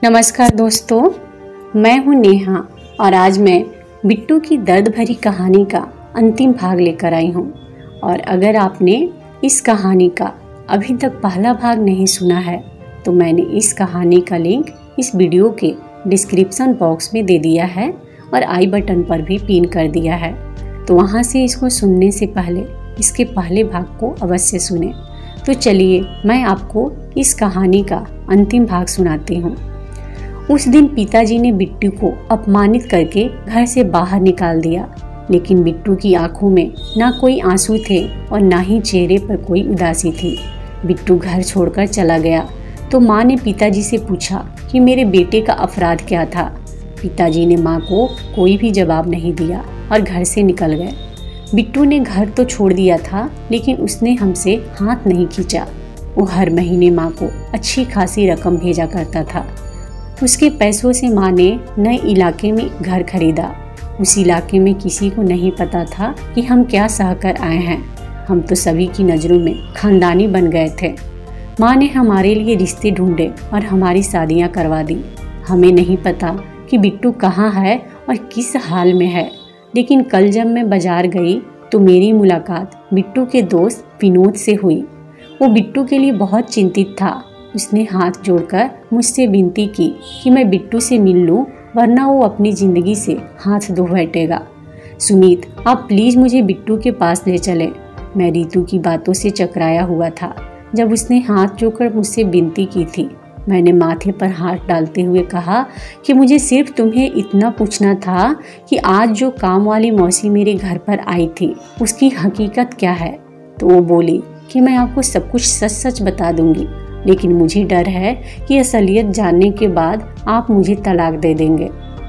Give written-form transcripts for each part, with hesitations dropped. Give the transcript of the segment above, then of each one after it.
नमस्कार दोस्तों, मैं हूं नेहा और आज मैं बिट्टू की दर्द भरी कहानी का अंतिम भाग लेकर आई हूं। और अगर आपने इस कहानी का अभी तक पहला भाग नहीं सुना है तो मैंने इस कहानी का लिंक इस वीडियो के डिस्क्रिप्शन बॉक्स में दे दिया है और आई बटन पर भी पिन कर दिया है, तो वहां से इसको सुनने से पहले इसके पहले भाग को अवश्य सुने। तो चलिए मैं आपको इस कहानी का अंतिम भाग सुनाती हूँ। उस दिन पिताजी ने बिट्टू को अपमानित करके घर से बाहर निकाल दिया, लेकिन बिट्टू की आंखों में ना कोई आंसू थे और ना ही चेहरे पर कोई उदासी थी। बिट्टू घर छोड़कर चला गया तो माँ ने पिताजी से पूछा कि मेरे बेटे का अपराध क्या था। पिताजी ने माँ को कोई भी जवाब नहीं दिया और घर से निकल गए। बिट्टू ने घर तो छोड़ दिया था, लेकिन उसने हमसे हाथ नहीं खींचा। वो हर महीने माँ को अच्छी खासी रकम भेजा करता था। उसके पैसों से माँ ने नए इलाके में घर खरीदा। उस इलाके में किसी को नहीं पता था कि हम क्या सहकर आए हैं। हम तो सभी की नज़रों में खानदानी बन गए थे। माँ ने हमारे लिए रिश्ते ढूंढे और हमारी शादियाँ करवा दी। हमें नहीं पता कि बिट्टू कहाँ है और किस हाल में है, लेकिन कल जब मैं बाजार गई तो मेरी मुलाकात बिट्टू के दोस्त विनोद से हुई। वो बिट्टू के लिए बहुत चिंतित था। उसने हाथ जोड़कर मुझसे विनती की कि मैं बिट्टू से मिल लूं, वरना वो अपनी ज़िंदगी से हाथ धो बैठेगा। सुमित, आप प्लीज़ मुझे बिट्टू के पास ले चलें। मैं रीतू की बातों से चकराया हुआ था। जब उसने हाथ जोड़कर मुझसे विनती की थी, मैंने माथे पर हाथ डालते हुए कहा कि मुझे सिर्फ तुम्हें इतना पूछना था कि आज जो काम वाली मौसी मेरे घर पर आई थी उसकी हकीकत क्या है। तो वो बोली कि मैं आपको सब कुछ सच सच बता दूंगी, लेकिन मुझे डर है कि असलियत जानने के बाद आप मुझे तलाक दे देंगे।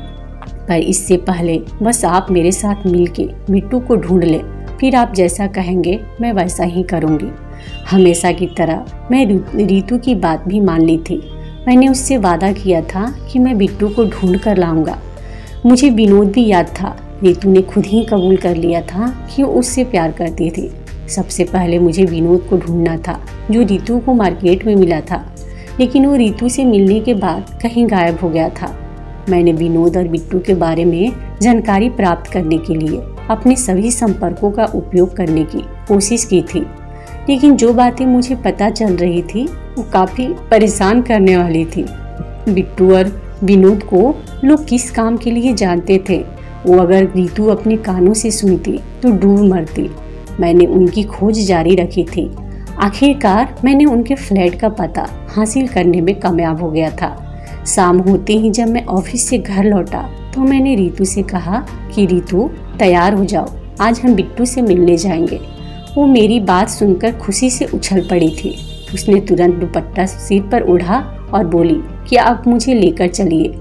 पर इससे पहले बस आप मेरे साथ मिलके बिट्टू को ढूंढ ले, फिर आप जैसा कहेंगे मैं वैसा ही करूँगी। हमेशा की तरह मैं रीतू की बात भी मान ली थी। मैंने उससे वादा किया था कि मैं बिट्टू को ढूंढ कर लाऊंगा। मुझे विनोद भी याद था। रीतू ने खुद ही कबूल कर लिया था कि वो उससे प्यार करती थी। सबसे पहले मुझे विनोद को ढूंढना था, जो रीतू को मार्केट में मिला था, लेकिन वो रीतू से मिलने के बाद कहीं गायब हो गया था। मैंने विनोद और बिट्टू के बारे में जानकारी प्राप्त करने के लिए अपने सभी संपर्कों का उपयोग करने की कोशिश की थी, लेकिन जो बातें मुझे पता चल रही थी वो काफ़ी परेशान करने वाली थी। बिट्टू और विनोद को लोग किस काम के लिए जानते थे, वो अगर रीतू अपने कानों से सुनती तो डूब मरती। मैंने उनकी खोज जारी रखी थी। आखिरकार मैंने उनके फ्लैट का पता हासिल करने में कामयाब हो गया था। शाम होते ही जब मैं ऑफिस से घर लौटा तो मैंने रीतू से कहा कि रीतू, तैयार हो जाओ, आज हम बिट्टू से मिलने जाएंगे। वो मेरी बात सुनकर खुशी से उछल पड़ी थी। उसने तुरंत दुपट्टा सिर पर ओढ़ा और बोली कि आप मुझे लेकर चलिए।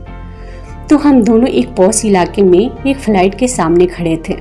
तो हम दोनों एक पॉश इलाके में एक फ्लैट के सामने खड़े थे।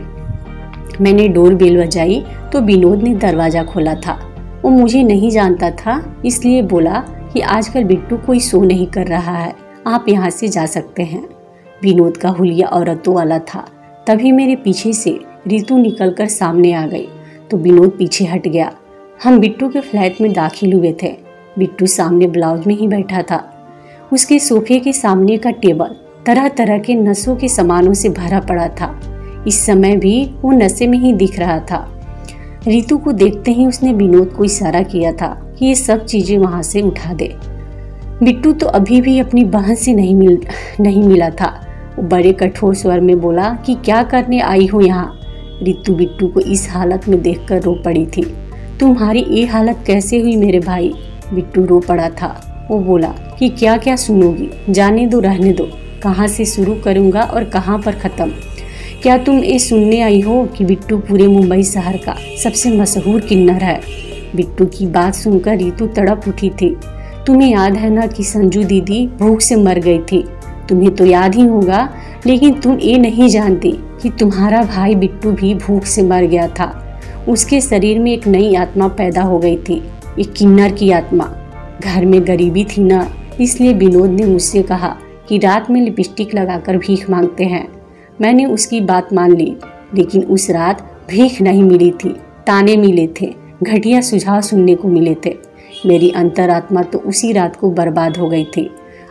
मैंने डोर बेल बजाई तो विनोद ने दरवाज़ा खोला था। वो मुझे नहीं जानता था, इसलिए बोला कि आजकल बिट्टू कोई शो नहीं कर रहा है, आप यहाँ से जा सकते हैं। विनोद का हुलिया औरतों वाला था। तभी मेरे पीछे से रीतू निकलकर सामने आ गई तो विनोद पीछे हट गया। हम बिट्टू के फ्लैट में दाखिल हुए थे। बिट्टू सामने ब्लाउज में ही बैठा था। उसके सोफे के सामने का टेबल तरह तरह के नशों के सामानों से भरा पड़ा था। इस समय भी वो नशे में ही दिख रहा था। रीतू को देखते ही उसने विनोद को इशारा किया था कि ये सब चीजें वहां से उठा दे। बिट्टू तो अभी भी अपनी बहन से नहीं मिला था। वो बड़े कठोर स्वर में बोला कि क्या करने आई हो यहाँ। रीतू बिट्टू को इस हालत में देखकर रो पड़ी थी। तुम्हारी ये हालत कैसे हुई मेरे भाई? बिट्टू रो पड़ा था। वो बोला कि क्या क्या सुनोगी, जाने दो, रहने दो, कहाँ से शुरू करूँगा और कहाँ पर ख़त्म। क्या तुम ये सुनने आई हो कि बिट्टू पूरे मुंबई शहर का सबसे मशहूर किन्नर है? बिट्टू की बात सुनकर रीतू तड़प उठी थी। तुम्हें याद है ना कि संजू दीदी भूख से मर गई थी? तुम्हें तो याद ही होगा, लेकिन तुम ये नहीं जानती कि तुम्हारा भाई बिट्टू भी भूख से मर गया था। उसके शरीर में एक नई आत्मा पैदा हो गई थी, एक किन्नर की आत्मा। घर में गरीबी थी ना, इसलिए विनोद ने मुझसे कहा कि रात में लिपस्टिक लगाकर भीख मांगते हैं। मैंने उसकी बात मान ली, लेकिन उस रात भीख नहीं मिली थी, ताने मिले थे, घटिया सुझाव सुनने को मिले थे। मेरी अंतरात्मा तो उसी रात को बर्बाद हो गई थी।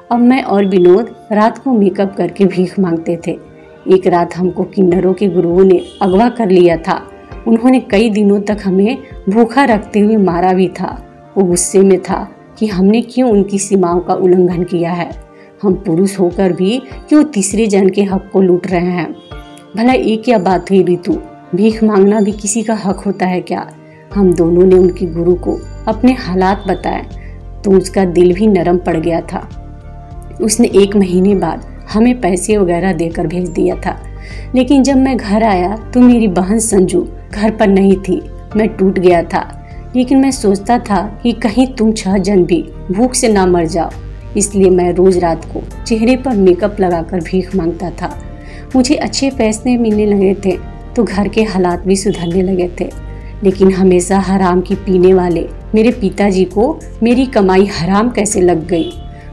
अब मैं और विनोद रात को मेकअप करके भीख मांगते थे। एक रात हमको किन्नरों के गुरुओं ने अगवा कर लिया था। उन्होंने कई दिनों तक हमें भूखा रखते हुए मारा भी था। वो गुस्से में था कि हमने क्यों उनकी सीमाओं का उल्लंघन किया है। हम पुरुष होकर भी क्यों तीसरे जन के हक को लूट रहे हैं। भला ये क्या बात हुई रितु, भीख मांगना भी किसी का हक होता है क्या? हम दोनों ने उनके गुरु को अपने हालात बताए तो उसका दिल भी नरम पड़ गया था। उसने 1 महीने बाद हमें पैसे वगैरह देकर भेज दिया था। लेकिन जब मैं घर आया तो मेरी बहन संजू घर पर नहीं थी। मैं टूट गया था, लेकिन मैं सोचता था कि कहीं तुम 6 जन भी भूख से ना मर जाओ। इसलिए मैं रोज रात को चेहरे पर मेकअप लगाकर भीख मांगता था। मुझे अच्छे पैसे मिलने लगे थे तो घर के हालात भी सुधरने लगे थे। लेकिन हमेशा हराम की पीने वाले मेरे पिताजी को मेरी कमाई हराम कैसे लग गई।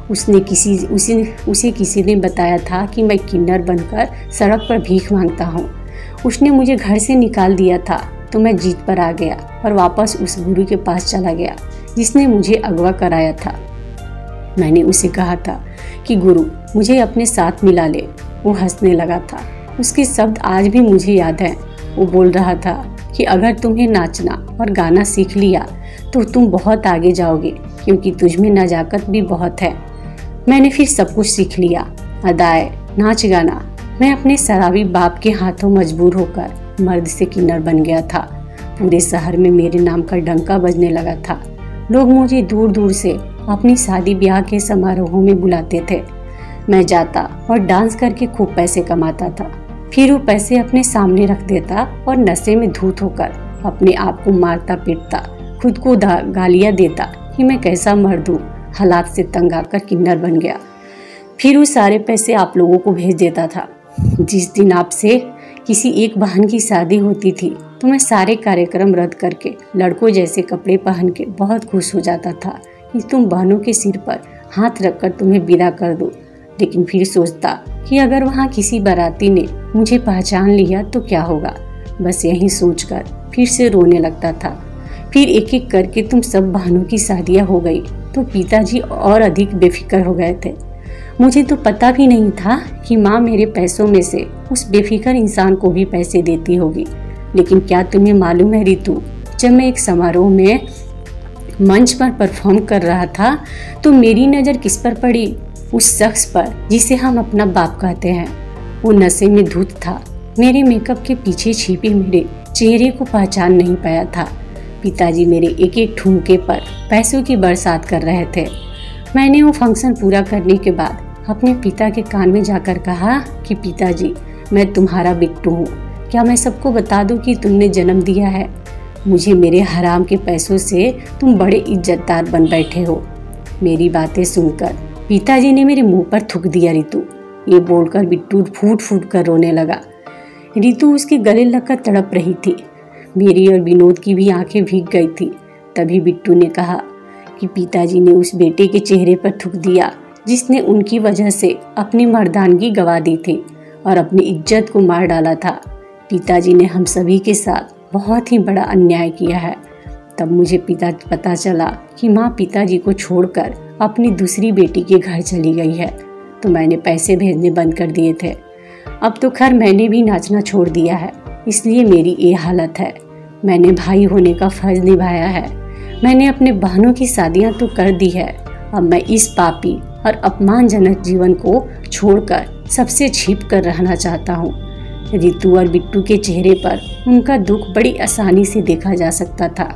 उसे किसी ने बताया था कि मैं किन्नर बनकर सड़क पर भीख मांगता हूँ। उसने मुझे घर से निकाल दिया था तो मैं जीत पर आ गया और वापस उस गुरु के पास चला गया जिसने मुझे अगवा कराया था। मैंने उसे कहा था कि गुरु मुझे अपने साथ मिला ले। वो हंसने लगा था। उसके शब्द आज भी मुझे याद हैं। वो बोल रहा था कि अगर तुम्हें नाचना और गाना सीख लिया तो तुम बहुत आगे जाओगे, क्योंकि तुझमें नजाकत भी बहुत है। मैंने फिर सब कुछ सीख लिया, अदाएं, नाच गाना। मैं अपने शराबी बाप के हाथों मजबूर होकर मर्द से किन्नर बन गया था। पूरे शहर में मेरे नाम का डंका बजने लगा था। लोग मुझे दूर दूर से अपनी शादी ब्याह के समारोहों में बुलाते थे। मैं जाता और डांस करके खूब पैसे कमाता था। फिर वो पैसे अपने सामने रख देता और नशे में धूत होकर अपने आप को मारता पीटता, खुद को गालियाँ देता कि मैं कैसा मर्द हूँ। हालात से तंग आकर किन्नर बन गया। फिर वो सारे पैसे आप लोगों को भेज देता था। जिस दिन आपसे किसी एक बहन की शादी होती थी तो मैं सारे कार्यक्रम रद्द करके लड़कों जैसे कपड़े पहन के बहुत खुश हो जाता था कि तुम बहनों के सिर पर हाथ रखकर तुम्हें विदा कर दो। लेकिन फिर सोचता कि अगर वहाँ किसी बाराती ने मुझे पहचान लिया तो क्या होगा। बस यही सोचकर फिर से रोने लगता था। फिर एक एक करके तुम सब बहनों की शादियाँ हो गई तो पिताजी और अधिक बेफिक्र हो गए थे। मुझे तो पता भी नहीं था कि माँ मेरे पैसों में से उस बेफिक्र इंसान को भी पैसे देती होगी। लेकिन क्या तुम्हें मालूम है रितु, जब मैं एक समारोह में मंच पर परफॉर्म कर रहा था तो मेरी नज़र किस पर पड़ी? उस शख्स पर जिसे हम अपना बाप कहते हैं। वो नशे में धुत था। मेरे मेकअप के पीछे छिपे मेरे चेहरे को पहचान नहीं पाया था। पिताजी मेरे एक एक ठुमके पर पैसों की बरसात कर रहे थे। मैंने वो फंक्शन पूरा करने के बाद अपने पिता के कान में जाकर कहा कि पिताजी, मैं तुम्हारा बिट्टू हूँ। क्या मैं सबको बता दूँ कि तुमने जन्म दिया है? मुझे मेरे हराम के पैसों से तुम बड़े इज्जतदार बन बैठे हो। मेरी बातें सुनकर पिताजी ने मेरे मुंह पर थूक दिया रितु। ये बोलकर बिट्टू फूट फूट कर रोने लगा। रितु उसके गले लगकर तड़प रही थी। मेरी और विनोद की भी आंखें भीग गई थी। तभी बिट्टू ने कहा कि पिताजी ने उस बेटे के चेहरे पर थूक दिया जिसने उनकी वजह से अपनी मर्दानगी गंवा दी थी और अपनी इज्जत को मार डाला था। पिताजी ने हम सभी के साथ बहुत ही बड़ा अन्याय किया है। तब मुझे पता चला कि माँ पिताजी को छोड़कर अपनी दूसरी बेटी के घर चली गई है, तो मैंने पैसे भेजने बंद कर दिए थे। अब तो खैर मैंने भी नाचना छोड़ दिया है, इसलिए मेरी ये हालत है। मैंने भाई होने का फर्ज निभाया है। मैंने अपने बहनों की शादियाँ तो कर दी है। अब मैं इस पापी और अपमानजनक जीवन को छोड़कर सबसे छिप कर रहना चाहता हूँ। रितु और बिट्टू के चेहरे पर उनका दुख बड़ी आसानी से देखा जा सकता था।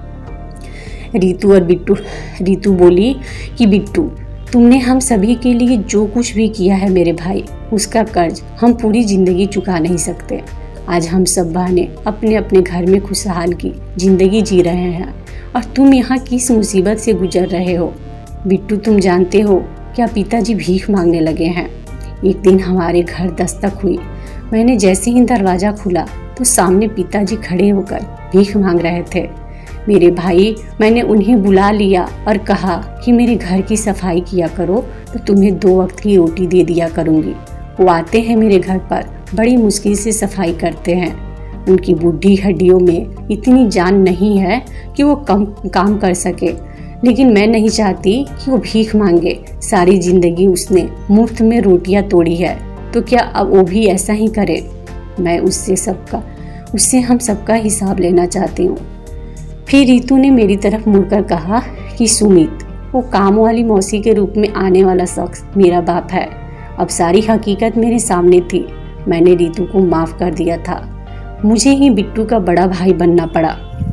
रितु बोली कि बिट्टू, तुमने हम सभी के लिए जो कुछ भी किया है मेरे भाई, उसका कर्ज हम पूरी जिंदगी चुका नहीं सकते। आज हम सब बहनें अपने अपने घर में खुशहाल की जिंदगी जी रहे हैं और तुम यहाँ किस मुसीबत से गुजर रहे हो। बिट्टू, तुम जानते हो क्या पिताजी भीख मांगने लगे हैं। एक दिन हमारे घर दस्तक हुई। मैंने जैसे ही दरवाज़ा खुला तो सामने पिताजी खड़े होकर भीख मांग रहे थे। मेरे भाई, मैंने उन्हें बुला लिया और कहा कि मेरे घर की सफाई किया करो तो तुम्हें 2 वक्त की रोटी दे दिया करूँगी। वो आते हैं मेरे घर पर, बड़ी मुश्किल से सफाई करते हैं। उनकी बुढ़ी हड्डियों में इतनी जान नहीं है कि वो काम कर सके, लेकिन मैं नहीं चाहती कि वो भीख मांगे। सारी जिंदगी उसने मुफ्त में रोटियां तोड़ी है, तो क्या अब वो भी ऐसा ही करे? मैं उससे हम सबका हिसाब लेना चाहती हूँ। फिर रितु ने मेरी तरफ मुड़कर कहा कि सुमित, वो काम वाली मौसी के रूप में आने वाला शख्स मेरा बाप है। अब सारी हकीकत मेरे सामने थी। मैंने रितु को माफ कर दिया था। मुझे ही बिट्टू का बड़ा भाई बनना पड़ा।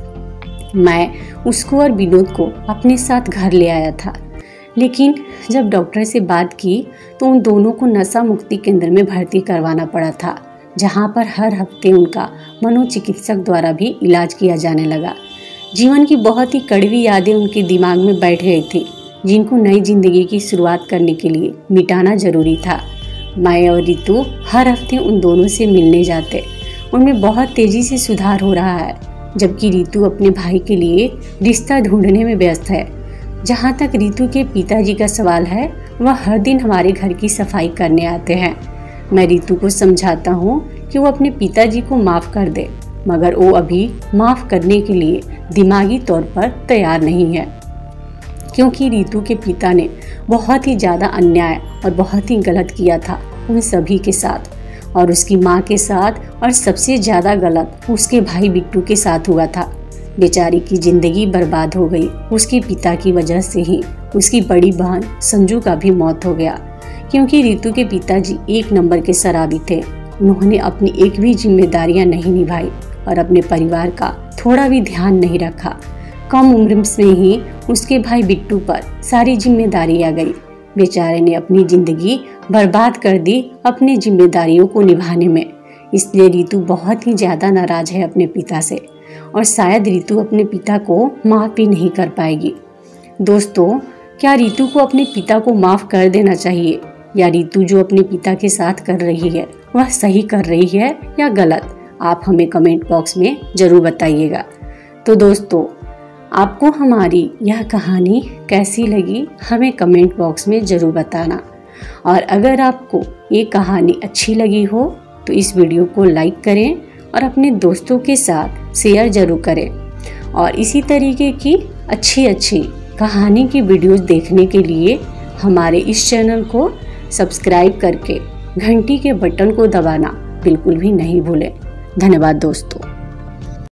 मैं उसको और विनोद को अपने साथ घर ले आया था, लेकिन जब डॉक्टर से बात की तो उन दोनों को नशा मुक्ति केंद्र में भर्ती करवाना पड़ा था, जहां पर हर हफ्ते उनका मनोचिकित्सक द्वारा भी इलाज किया जाने लगा। जीवन की बहुत ही कड़वी यादें उनके दिमाग में बैठ गई थी, जिनको नई जिंदगी की शुरुआत करने के लिए मिटाना जरूरी था। मैं और रितु हर हफ्ते उन दोनों से मिलने जाते। उनमें बहुत तेजी से सुधार हो रहा है, जबकि रितु अपने भाई के लिए रिश्ता ढूंढने में व्यस्त है। जहाँ तक रितु के पिताजी का सवाल है, वह हर दिन हमारे घर की सफाई करने आते हैं। मैं रितु को समझाता हूँ कि वो अपने पिताजी को माफ कर दे, मगर वो अभी माफ करने के लिए दिमागी तौर पर तैयार नहीं है, क्योंकि रितु के पिता ने बहुत ही ज़्यादा अन्याय और बहुत ही गलत किया था उन सभी के साथ, और उसकी माँ के साथ, और सबसे ज़्यादा गलत उसके भाई बिट्टू के साथ हुआ था। बेचारी की ज़िंदगी बर्बाद हो गई उसके पिता की वजह से ही। उसकी बड़ी बहन संजू का भी मौत हो गया, क्योंकि रितु के पिताजी एक नंबर के शराबी थे। उन्होंने अपनी एक भी जिम्मेदारियां नहीं निभाई और अपने परिवार का थोड़ा भी ध्यान नहीं रखा। कम उम्र में ही उसके भाई बिट्टू पर सारी जिम्मेदारी आ गई। बेचारे ने अपनी जिंदगी बर्बाद कर दी अपनी जिम्मेदारियों को निभाने में। इसलिए रितु बहुत ही ज्यादा नाराज है अपने पिता से, और शायद रितु अपने पिता को माफ भी नहीं कर पाएगी। दोस्तों, क्या रितु को अपने पिता को माफ कर देना चाहिए, या रितु जो अपने पिता के साथ कर रही है वह सही कर रही है या गलत? आप हमें कमेंट बॉक्स में जरूर बताइएगा। तो दोस्तों, आपको हमारी यह कहानी कैसी लगी हमें कमेंट बॉक्स में ज़रूर बताना। और अगर आपको ये कहानी अच्छी लगी हो तो इस वीडियो को लाइक करें और अपने दोस्तों के साथ शेयर ज़रूर करें। और इसी तरीके की अच्छी कहानी की वीडियोस देखने के लिए हमारे इस चैनल को सब्सक्राइब करके घंटी के बटन को दबाना बिल्कुल भी नहीं भूलें। धन्यवाद दोस्तों।